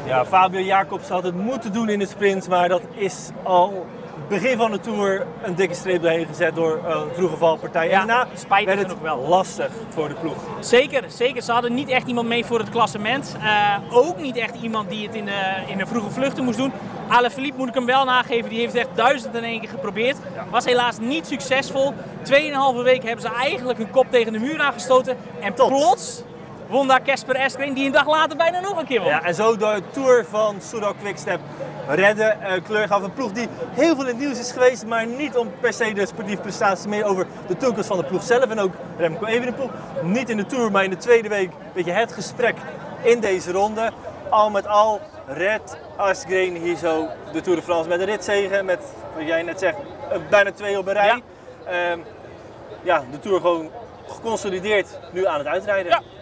Ja, Fabio Jacobs had het moeten doen in de sprint, maar dat is al begin van de Tour een dikke streep doorheen gezet door een vroege valpartij. Ja, en daarna spijtig werd het genoeg wel. lastig voor de ploeg. Zeker. Ze hadden niet echt iemand mee voor het klassement. Ook niet echt iemand die het in een vroege vluchten moest doen. Alaphilippe moet ik hem wel nageven, die heeft echt 1001 keer geprobeerd. Was helaas niet succesvol. 2,5 week hebben ze eigenlijk een kop tegen de muur aangestoten. En plots won daar Kasper Asgreen, die een dag later bijna nog een keer won. Ja, en zo de Tour van Soudal Quickstep redden. Kleur gaf een ploeg die heel veel in het nieuws is geweest, maar niet om per se de sportieve prestaties, meer over de toekomst van de ploeg zelf. En ook Remco Evenepoel, niet in de Tour, maar in de tweede week een beetje het gesprek in deze ronde. Al met al redt Asgreen hier zo de Tour de France met een ritzege, met wat jij net zegt, bijna 2 op een rij. Ja. De Tour gewoon geconsolideerd nu aan het uitrijden. Ja.